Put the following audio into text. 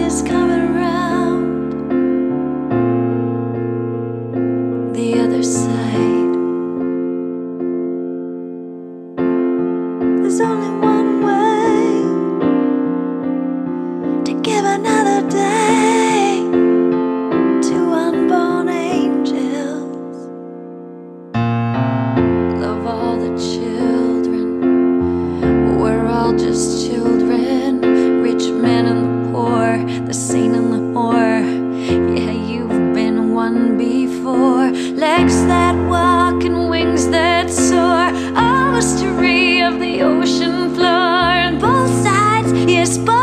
is coming around the other side. There's only one way to give another day to unborn angels. Love all the children, we're all just children. Rich men and the poor, the saint and the whore. Yeah, you've been one before. Legs that walk and wings that soar, a mystery of the ocean floor. And both sides, yes, both